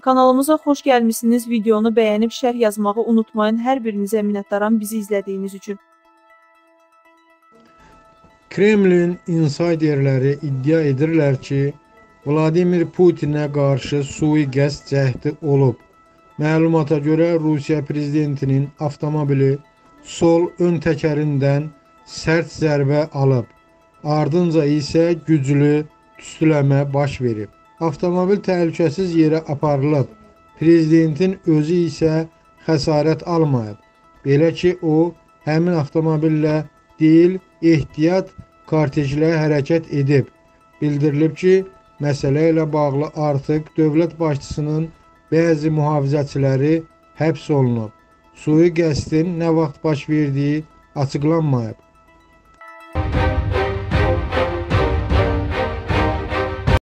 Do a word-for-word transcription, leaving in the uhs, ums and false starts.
Kanalımıza xoş gəlmişsiniz. Videonu bəyənib şərh yazmağı unutmayın. Hər birinizə minnətdaram bizi izlədiyiniz üçün. Kremlin insiderləri iddia edirlər ki, Vladimir Putinə qarşı sui-qəsd cəhdi olub. Məlumata görə Rusiya prezidentinin avtomobili sol ön təkərindən sərt zərbə alıb. Ardınca isə güclü tüstüləmə baş verib. Avtomobil təhlükəsiz yerə aparılıb. Prezidentin özü isə xəsarət almayıb. Belə ki, o həmin avtomobillə deyil, ehtiyat kortejlə hərəkət edib. Bildirilib ki, məsələ ilə bağlı artıq dövlət başçısının bəzi mühafizəçiləri həbs olunub. Sui-qəsdin nə vaxt baş verdiyi açıqlanmayıb.